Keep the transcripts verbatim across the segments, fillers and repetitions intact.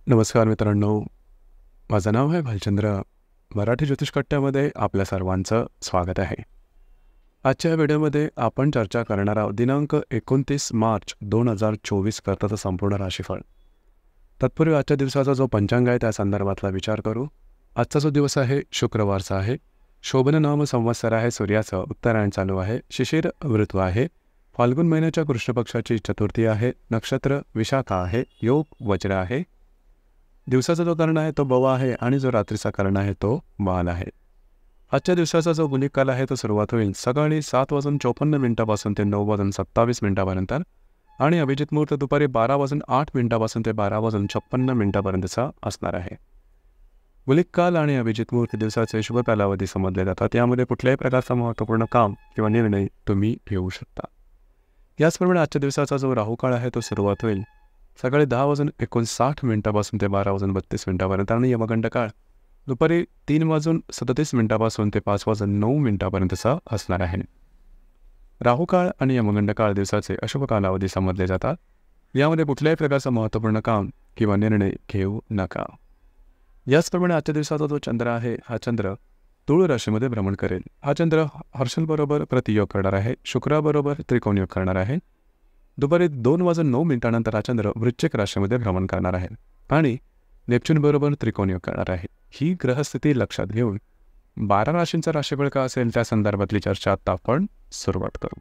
नमस्कार मित्रांनो, माझं नाव आहे भालचंद्र. मराठी ज्योतिष कट्ट्यामध्ये आपल्या सर्वांचं स्वागत आहे. आजच्या व्हिडिओमध्ये आपण चर्चा करणार आहोत दिनांक एकोणतीस मार्च दोन हजार चोवीस करताचं संपूर्ण राशीफळ. तत्पूर्वी आजच्या दिवसाचा जो पंचांग आहे त्या संदर्भातला विचार करू. आजचा जो दिवस आहे शुक्रवारचा आहे. शोभन नाम संवत्सर आहे. सूर्याचं उत्तरायण चालू आहे. शिशिर ऋतू आहे. फाल्गुन महिन्याच्या कृष्ण पक्षाची चतुर्थी आहे. नक्षत्र विशाखा आहे. योग वज्र आहे. दिवसाचा जो कर्ण आहे तो बवा आहे आणि जो रात्रीचा कर्ण आहे तो बाल आहे. आजच्या दिवसाचा जो गुलिक काल आहे तो सुरुवात होईल सकाळी सात वाजून चोपन्न मिनिटापासून ते नऊ वाजून सत्तावीस मिनिटापर्यंत आणि अभिजित मुहूर्त दुपारी बारा वाजून आठ मिनिटापासून ते बारा वाजून छप्पन्न मिनिटापर्यंतचा असणार आहे. गुलिक काल आणि अभिजित मुहूर्त दिवसाचे शुभ कालावधी समजले जातात. यामध्ये कुठल्याही प्रकारचा महत्त्वपूर्ण काम किंवा निर्णय तुम्ही घेऊ शकता. याचप्रमाणे आजच्या दिवसाचा जो राहू काळ आहे तो सुरुवात होईल सकाळी दहा वाजून एकोणसाठ मिनिटापासून ते बारा वाजून बत्तीस मिनिटापर्यंत आणि यमगंड काळ दुपारी तीन वाजून सदतीस मिनिटापासून ते पाच वाजून नऊ मिनिटापर्यंतचा असणार आहे. राहू काळ आणि यमगंड काळ दिवसाचे अशुभ कालावधी समजले जातात. यामध्ये कुठल्याही प्रकारचं महत्त्वपूर्ण काम किंवा निर्णय घेऊ नका. याचप्रमाणे आजच्या दिवसाचा जो चंद्र आहे हा चंद्र तुळ राशीमध्ये भ्रमण करेल. हा चंद्र हर्षलबरोबर प्रतियोग करणार आहे. शुक्राबरोबर त्रिकोणयोग करणार आहे. दुपारी दोन वाजून नऊ मिनिटानंतर हा चंद्र वृश्चिक राशीमध्ये भ्रमण करणार आहे आणि नेपच्यूनबरोबर त्रिकोणयोग करणार आहे. ही ग्रहस्थिती लक्षात घेऊन बारा राशींचा राशीफळ का असेल त्या संदर्भातली चर्चा आता आपण सुरुवात करू.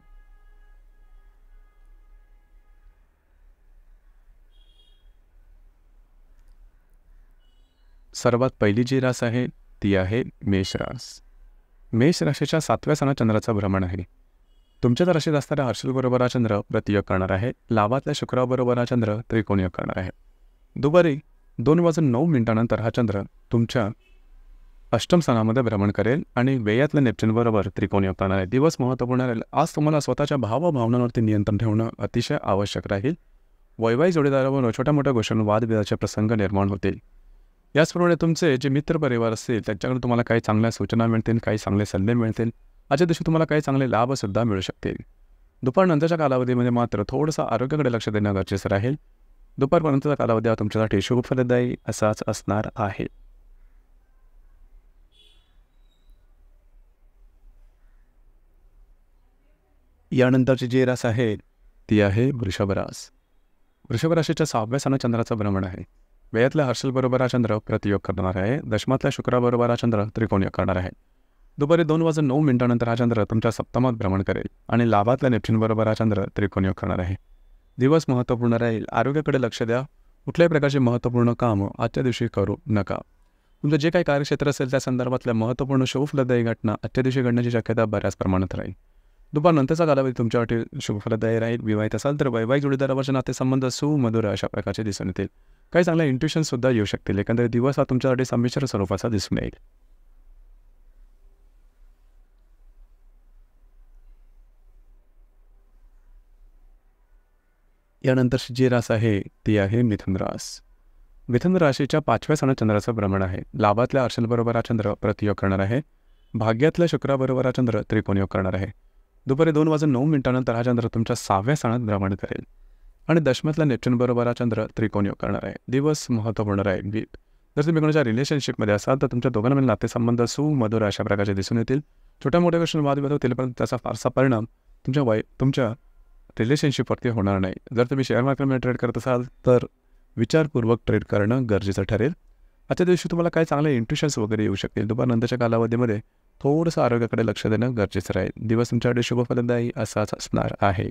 सर्वात पहिली जी रास आहे ती आहे मेष रास. मेष राशीच्या सातव्या सणात चंद्राचं भ्रमण आहे. तुमच्याच राशीत असणाऱ्या हर्षलबरोबर हा चंद्र प्रतियोग करणार आहे. लाभातल्या शुक्राबरोबर हा चंद्र त्रिकोणयोग करणार आहे. दुपारी दोन वाजून नऊ मिनिटानंतर हा चंद्र तुमच्या अष्टम स्थानामध्ये भ्रमण करेल आणि व्ययातल्या नेपच्यूनबरोबर त्रिकोणयोग करणार आहे. दिवस महत्त्वपूर्ण राहील. आज तुम्हाला स्वतःच्या भावभावनांवरती नियंत्रण ठेवणं अतिशय आवश्यक राहील. वैवाहिक जोडीदारावर छोट्या मोठ्या गोष्टींवर वादविवादाचे प्रसंग निर्माण होतील. याचप्रमाणे तुमचे जे मित्रपरिवार असतील त्यांच्याकडून तुम्हाला काही चांगल्या सूचना मिळतील, काही चांगले सल्ले मिळतील. आजच्या दिवशी तुम्हाला काही चांगले लाभसुद्धा मिळू शकतील. दुपारनंतरच्या कालावधीमध्ये मात्र थोडंसं आरोग्याकडे लक्ष देणं गरजेचं राहील. दुपारपर्यंतचा कालावधी हा तुमच्यासाठी शुभ फलदायी असाच असणार आहे. यानंतरची जी रास आहे ती आहे वृषभ रास. वृषभ राशीच्या सहाव्या स्थानात चंद्राचं भ्रमण आहे. व्ययातल्या हर्षलबरोबर हा चंद्र प्रतियोग करणार आहे. दशमातल्या शुक्राबरोबर हा चंद्र त्रिकोणयोग करणार आहे. दुपारी दोन वाजून नऊ मिनिटानंतर हा चंद्र तुमच्या सप्तमात भ्रमण करेल आणि लाभातल्या नेपच्यूनबरोबर हा चंद्र त्रिकोणयोग करणार आहे. दिवस महत्त्वपूर्ण राहील. आरोग्याकडे लक्ष द्या. कुठल्याही प्रकारचे महत्त्वपूर्ण कामं आजच्या दिवशी करू नका. तुमचं जे काही कार्यक्षेत्र असेल त्या संदर्भातल्या महत्त्वपूर्ण शुभफलदायी घटना आजच्या दिवशी घडण्याची शक्यता बऱ्याच प्रमाणात राहील. दुपारनंतरचा कालावधी तुमच्यासाठी शुभफलदायी राहील. विवाहित असाल तर वैवाहिक जोडीदारावरचे नातेसंबंध सुमधुर अशा प्रकारचे दिसून येतील. काही चांगल्या इंट्युशनसुद्धा येऊ शकतील. एकंदरीत दिवस हा तुमच्यासाठी संमिश्र स्वरूपाचा दिसून येईल. यानंतरची जी रास आहे ती आहे मिथुन रास. मिथुन राशीच्या पाचव्या स्थानात चंद्राचं भ्रमण आहे. लाभातल्या हर्षलबरोबर हा चंद्र प्रतियोग करणार आहे. भाग्यातल्या शुक्राबरोबर हा चंद्र त्रिकोणयोग करणार आहे. दुपारी दोन वाजून नऊ मिनिटानंतर हा चंद्र तुमच्या सहाव्या स्थानात भ्रमण करेल आणि दशमातल्या नेपच्यूनबरोबर हा चंद्र त्रिकोणयोग करणार आहे. दिवस महत्त्वपूर्ण राहील. जर तुम्ही कोणाच्या रिलेशनशिपमध्ये असाल तर तुमच्या दोघांमधील नातेसंबंध सुमधुर अशा प्रकारचे दिसून येतील. छोट्या मोठ्या गोष्टी वादविवाद होतील पण त्याचा फारसा परिणाम तुमच्या वय तुमच्या रिलेशनशिपवरती होणार नाही. जर तुम्ही शेअर मार्केटमध्ये ट्रेड करत असाल तर विचारपूर्वक ट्रेड करणं गरजेचं ठरेल. आजच्या दिवशी तुम्हाला काही चांगले इंट्युशन्स वगैरे येऊ शकतील. दुपारनंतरच्या कालावधीमध्ये थोडंसं आरोग्याकडे लक्ष देणं गरजेचं राहील. दिवस तुमच्याकडे शुभफलदायी असाच असणार आहे.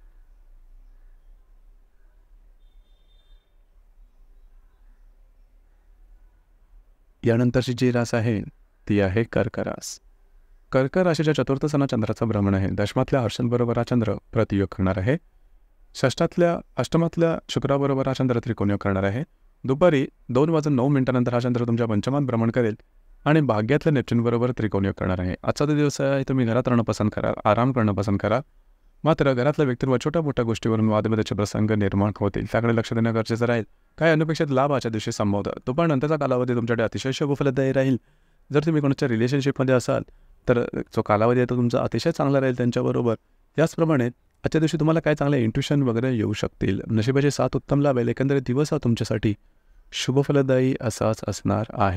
यानंतरची जी रास आहे ती आहे कर्क रास. कर्क राशीच्या चतुर्थ स्थानात चंद्राचं भ्रमण आहे. दशमातल्या हर्षलबरोबर हा चंद्र प्रतियोग करणार आहे. षष्ठातल्या अष्टमातल्या शुक्राबरोबर हा चंद्र त्रिकोणयोग करणार आहे. दुपारी दोन वाजून नऊ मिनिटानंतर हा चंद्र तुमच्या पंचमात भ्रमण करेल आणि भाग्यातल्या नेपच्यूनबरोबर त्रिकोणयोग करणार आहे. आजचा जो दिवस आहे तुम्ही घरात राहणं पसंत करा, आराम करणं पसंत करा. मात्र घरातल्या व्यक्तींवर छोट्या मोठ्या गोष्टीवरून वादविवादाचे प्रसंग निर्माण होतील. त्याकडे लक्ष देणं गरजेचं राहील. काही अनपेक्षित लाभ आजच्या दिवशी संभवतात. दुपारनंतरचा कालावधी तुमच्याकडे अतिशय शुभफलदायी राहील. जर तुम्ही कोणाच्या रिलेशनशिपमध्ये असाल तर जो कालावधी आहे तो तुमचा अतिशय चांगला राहील त्यांच्याबरोबर. याचप्रमाणे आजच्या दिवशी तुम्हाला काय चांगले इंट्युशन वगैरे येऊ शकतील. नशिबाची साथ उत्तम लाभेल. एकंदरीत दिवस हा तुमच्यासाठी शुभफलदायी असाच असणार आहे.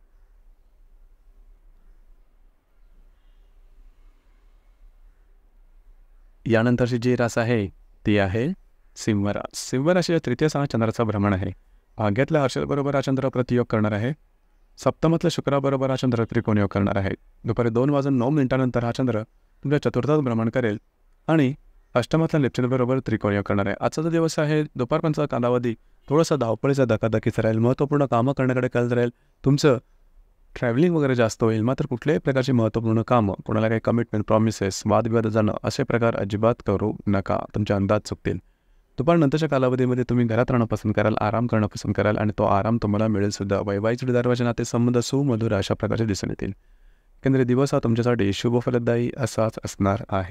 यानंतरची जी रास आहे ती आहे सिंह रास. सिंह राशीच्या तृतीय स्थानात चंद्राचा भ्रमण आहे. भाग्यातल्या हर्षलबरोबर हा चंद्र प्रतियोग करणार आहे. सप्तमातल्या शुक्राबरोबर हा चंद्र त्रिकोण योग करणार आहे. दुपारी दोन वाजून नऊ मिनिटांनंतर हा चंद्र तुमच्या चतुर्थात भ्रमण करेल आणि अष्टमातल्या नेपच्यूनबरोबर त्रिकोण योग करणार आहे. आजचा जो दिवस आहे दुपारपर्यंतचा कालावधी थोडासा धावपळीचा धकाधकीचा राहील. महत्त्वपूर्ण कामं करण्याकडे कल राहील. तुमचं ट्रॅव्हलिंग वगैरे जास्त होईल. मात्र कुठल्याही प्रकारची महत्त्वपूर्ण कामं, कोणाला काही कमिटमेंट, प्रॉमिसेस, वादविवाद जाणं असे प्रकार अजिबात करू नका. तुमचे अंदाज चुकतील. दुपारनंतरच्या कालावधीमध्ये तुम्ही घरात राहणं पसंत कराल, आराम करणं पसंत कराल आणि तो आराम तुम्हाला मिळेल सुद्धा. वैवाहिक जोडीदाराचे नाते संबंध सुमधुर अशा प्रकारचे दिसून येतील. एकंदरीत दिवस हा तुमच्यासाठी शुभफलदायी असाच असणार आहे.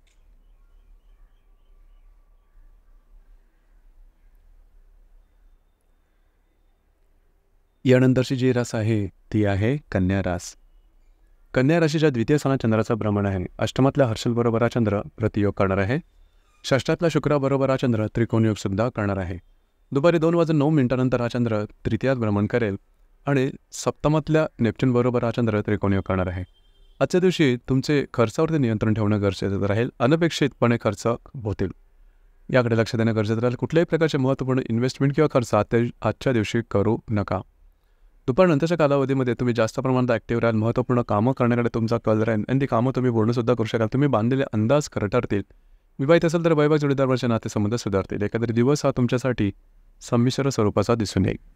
यानंतरची जी रास आहे ती आहे कन्या रास. कन्या राशीच्या द्वितीय स्थानात चंद्राचा भ्रमण आहे. अष्टमातल्या हर्षलबरोबर हा चंद्र प्रतियोग करणार आहे. षष्ठातल्या शुक्राबरोबर हा चंद्र त्रिकोण योग सुद्धा करणार आहे. दुपारी दोन वाजून नऊ मिनिटांनंतर हा चंद्र तृतीयात भ्रमण करेल आणि सप्तमातल्या नेपच्यूनबरोबर हा चंद्र त्रिकोण योग करणार आहे. आजच्या दिवशी तुमचे खर्चावरती नियंत्रण ठेवणं गरजेचं राहील. अनपेक्षितपणे खर्च होतील, याकडे लक्ष देणं गरजेचं राहील. कुठल्याही प्रकारचे महत्त्वपूर्ण इन्व्हेस्टमेंट किंवा खर्च आजच्या दिवशी करू नका. दुपारनंतरच्या कालावधीमध्ये तुम्ही जास्त प्रमाणात ॲक्टिव्ह राहाल. महत्त्वपूर्ण कामं करण्याकडे तुमचा कल राहील आणि ती कामं तुम्ही पूर्णसुद्धा करू शकाल. तुम्ही बांधलेले अंदाज खरं ठरतील. विवाहित असेल तर वैवाहिक जोडीदाराचे नातेसंबंध सुधारतील. एकंदरीत दिवस हा तुमच्यासाठी संमिश्र स्वरूपाचा दिसून येईल.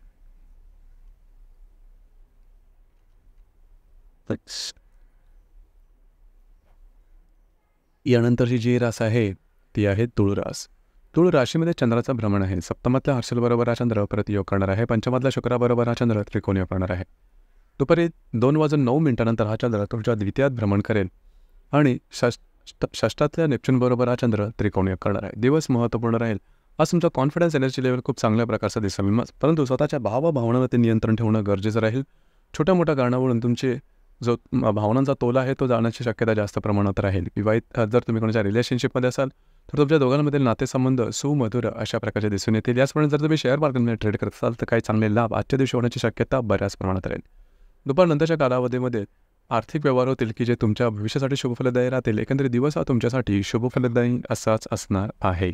यानंतरची जी रास आहे ती आहे तुळ रास. तुळ राशीमध्ये चंद्राचा भ्रमण आहे. सप्तमातल्या हर्षलबरोबर हा चंद्र प्रतियोग करणार आहे. पंचमातल्या शुक्राबरोबर हा चंद्र त्रिकोण योग करणार आहे. दुपारी दोन वाजून नऊ मिनिटांनंतर हा चंद्र तुमच्या द्वितीयात भ्रमण करेल आणि षष्ट षष्ठातल्या नेपच्यूनबरोबर हा चंद्र त्रिकोण योग करणार आहे. दिवस महत्त्वपूर्ण राहील. आज तुमचा कॉन्फिडन्स एनर्जी लेवल खूप चांगल्या प्रकारचा दिसेल, परंतु स्वतःच्या भावभावनांवरती नियंत्रण ठेवणं गरजेचं राहील. छोट्या मोठ्या कारणावरून तुमचे जो भावनांचा तोला आहे तो जाण्याची शक्यता जास्त प्रमाणात राहील. विवाहित जर तुम्ही कोणाच्या रिलेशनशिपमध्ये असाल तर तुमच्या दोघांमधील नातेसंबंध सुमधुर अशा प्रकारचे दिसून येतील. याचप्रमाणे जर तुम्ही शेअर मार्केटमध्ये ट्रेड करत असाल तर काही चांगले लाभ आजच्या दिवशी होण्याची शक्यता बऱ्याच प्रमाणात राहील. दुपारनंतरच्या कालावधीमध्ये आर्थिक व्यवहार होतील की जे तुमच्या भविष्यासाठी शुभफलदायी राहतील. एकंदरीत दिवस हा तुमच्यासाठी शुभफलदायी असाच असणार आहे.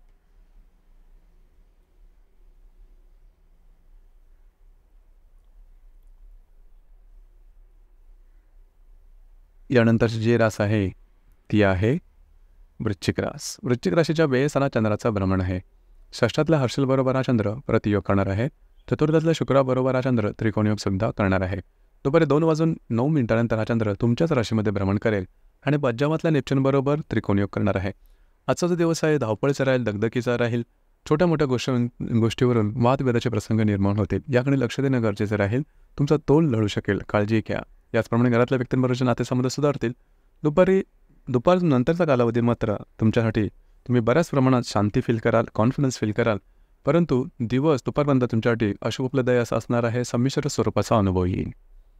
यानंतरची जी रास आहे ती आहे वृश्चिक रास. वृश्चिक राशीच्या वेळेस हा चंद्राचा भ्रमण आहे. षष्ठातल्या हर्षलबरोबर हा चंद्र प्रतियोग करणार आहे. चतुर्थातल्या शुक्राबरोबर हा चंद्र त्रिकोण योग सुद्धा करणार आहे. दुपारी दोन वाजून नऊ मिनिटांनंतर हा चंद्र तुमच्याच राशीमध्ये भ्रमण करेल आणि पंचमातल्या नेपच्यूनबरोबर त्रिकोण योग करणार आहे. आजचा जो दिवस आहे धावपळीचा राहील, दगदगीचा राहील. छोट्या मोठ्या गोष्टी गोष्टीवरून वादविवादाचे प्रसंग निर्माण होतील. याकडे लक्ष देणं गरजेचं राहील. तुमचा तोल लढू शकेल, काळजी घ्या. याचप्रमाणे घरातल्या व्यक्तींबरोबरचे नातेसंबंध सुधारतील. दुपारी दुपार नंतरचा कालावधी मात्र तुमच्यासाठी तुम्ही बऱ्याच प्रमाणात शांती फील कराल, कॉन्फिडन्स फील कराल, परंतु दिवस दुपारपर्यंत तुमच्यासाठी अशुभफलदायी असा असणार आहे. संमिश्र स्वरूपाचा अनुभव येईल.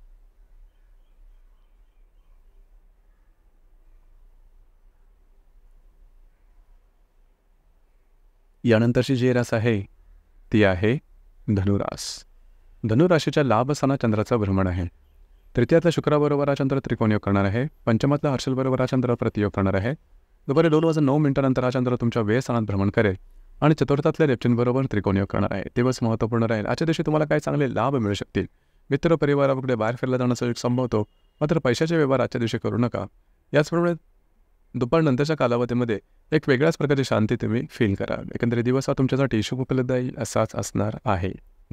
यानंतरची जी रास आहे ती आहे धनुरास. धनुराशीच्या लाभ स्थानात चंद्राचा भ्रमण आहे. तृतीयातल्या शुक्राबरोबर हा चंद्र त्रिकोण योग करणार आहे. पंचमातल्या हर्षलबरोबर हा चंद्र प्रतियोग करणार आहे. दुपारी दोन वाजून नऊ मिनिटांनंतर हा चंद्र तुमच्या वेळ स्थानात भ्रमण करेल आणि चतुर्थातल्या नेपच्यूनबरोबर त्रिकोण योग करणार आहे. दिवस महत्त्वपूर्ण राहील. आजच्या दिवशी तुम्हाला काही चांगले लाभ मिळू शकतील. मित्र परिवाराकडे बाहेर फिरला जाण्याचा एक संभवतो, मात्र पैशाचे व्यवहार आजच्या दिवशी करू नका. याचप्रमाणे दुपारनंतरच्या कालावधीमध्ये एक वेगळ्याच प्रकारची शांती तुम्ही फील कराल. एकंदरीत दिवस हा तुमच्यासाठी शुभफलदायी असाच असणार आहे.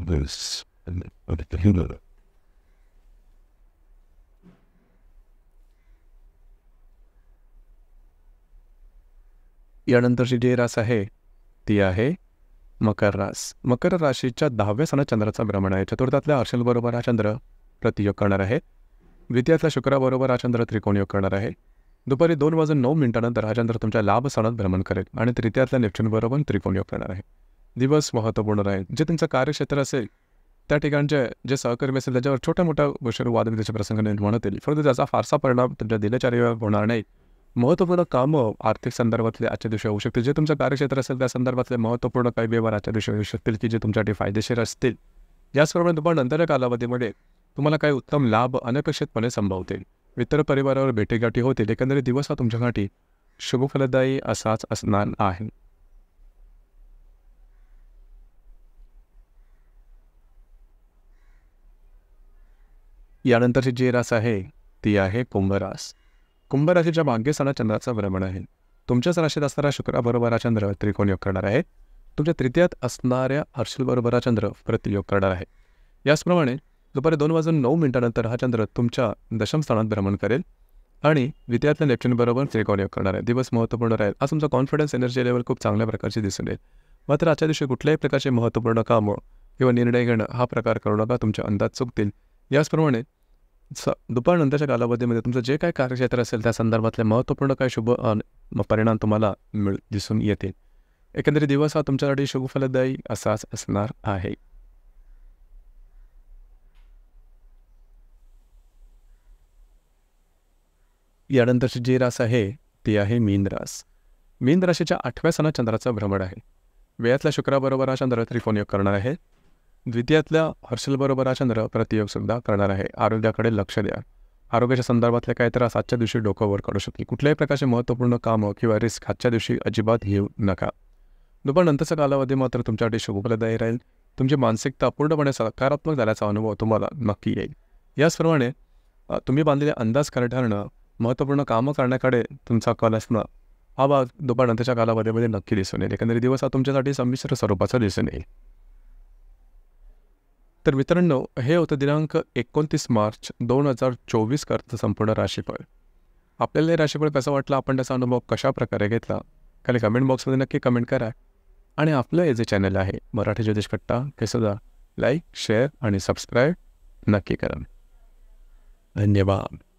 यानंतरची जी रास आहे ती आहे मकर रास. मकर राशीच्या दहाव्या स्थानात चंद्राचा भ्रमण आहे. चतुर्थातल्या हर्षलबरोबर हा चंद्र प्रतियोग करणार आहे. द्वितीयातल्या शुक्राबरोबर हा चंद्र त्रिकोण योग करणार आहे. दुपारी दोन वाजून नऊ मिनिटांनंतर हा चंद्र तुमच्या लाभ स्थानात भ्रमण करेल आणि तृतीयातल्या नेपच्यूनबरोबर त्रिकोण योग करणार आहे. दिवस महत्त्वपूर्ण राहील. जे तुमचं कार्यक्षेत्र असेल त्या ठिकाणचे जे सहकर्मी असेल त्याच्यावर छोट्या मोठ्या गोष्टीवर वादविवादाचे प्रसंग निर्माण होतील, परंतु त्याचा फारसा परिणाम तुमच्या दिनचर्येवर होणार नाही. महत्त्वपूर्ण कामं आर्थिक संदर्भातले आजच्या दिवशी होऊ शकतील. जे तुमचं कार्यक्षेत्र असेल त्या संदर्भातले महत्त्वपूर्ण काही व्यवहार आजच्या दिवशी होऊ शकतील की जे तुमच्यासाठी फायदेशीर असतील. याचप्रमाणे दुपार नंतरच्या कालावधीमध्ये तुम्हाला काही उत्तम लाभ अनपेक्षितपणे संभवतील. मित्र परिवारावर भेटीगाठी होतील. एकंदरीत दिवस हा तुमच्यासाठी शुभफलदायी असाच असणार आहे. यानंतरची जी रास आहे ती आहे कुंभ रास. कुंभ राशीच्या भाग्यस्थानात चंद्राचं भ्रमण आहे. तुमच्याच राशीत असणारा शुक्राबरोबर हा चंद्र त्रिकोण योग करणार आहे. तुमच्या तृतीयात असणाऱ्या हर्षलबरोबर हा चंद्र प्रतियोग करणार आहे. याचप्रमाणे दुपारी दोन वाजून नऊ मिनिटानंतर हा चंद्र तुमच्या दशम स्थानात भ्रमण करेल आणि द्वितीयातल्या नेपच्यूनबरोबर त्रिकोण योग करणार आहे. दिवस महत्त्वपूर्ण राहील. आज तुमचा कॉन्फिडन्स एनर्जी लेवल खूप चांगल्या प्रकारची दिसून येईल. मात्र आजच्या दिवशी कुठल्याही प्रकारचे महत्त्वपूर्ण कामं किंवा निर्णय घेणं हा प्रकार करू नका. तुमचे अंदाज चुकतील. याचप्रमाणे स दुपारनंतरच्या कालावधीमध्ये तुमचं जे काही कार्यक्षेत्र असेल त्या संदर्भातले महत्त्वपूर्ण काही शुभ परिणाम तुम्हाला मिळ दिसून येतील. एकंदरीत दिवस हा तुमच्यासाठी शुभफलदायी असाच असणार आहे. यानंतरची जी रास आहे ती आहे मीन रास. मीन राशीच्या आठव्या स्थानात चंद्राचं भ्रमण आहे. व्ययातल्या शुक्राबरोबर हा चंद्र त्रिकोण योग करणार आहे. द्वितीयातल्या हर्षलबरोबर हा चंद्र प्रतियोगसुद्धा करणार आहे. आरोग्याकडे लक्ष द्या. आरोग्याच्या संदर्भातले काही त्रास आजच्या दिवशी डोकं वर काढू शकते. कुठल्याही प्रकारचे महत्त्वपूर्ण कामं किंवा रिस्क आजच्या दिवशी अजिबात घेऊ नका. दुपारनंतरचा कालावधी मात्र तुमच्यासाठी शुभफलदायी राहील. तुमची मानसिकता पूर्णपणे सकारात्मक झाल्याचा अनुभव तुम्हाला नक्की येईल. याचप्रमाणे तुम्ही बांधलेले अंदाज खरे ठरणं, महत्त्वपूर्ण कामं करण्याकडे तुमचा कल असणं हा भाग दुपारनंतरच्या कालावधीमध्ये नक्की दिसून येईल. एकंदरीत दिवस हा तुमच्यासाठी संमिश्र स्वरूपाचा दिसून येईल. तर मित्रांनो, हे होतं दिनांक एकोणतीस मार्च दोन हजार चोवीस करता संपूर्ण राशीफळ. आपल्याला हे राशीफळ कसं वाटलं, आपण त्याचा अनुभव कशा प्रकारे घेतला, खाली कमेंट बॉक्समध्ये नक्की कमेंट करा. आणि आपलं हे जे चॅनल आहे मराठी ज्योतिष कट्टा हे सुद्धा लाईक, शेअर आणि सबस्क्राईब नक्की करा. धन्यवाद.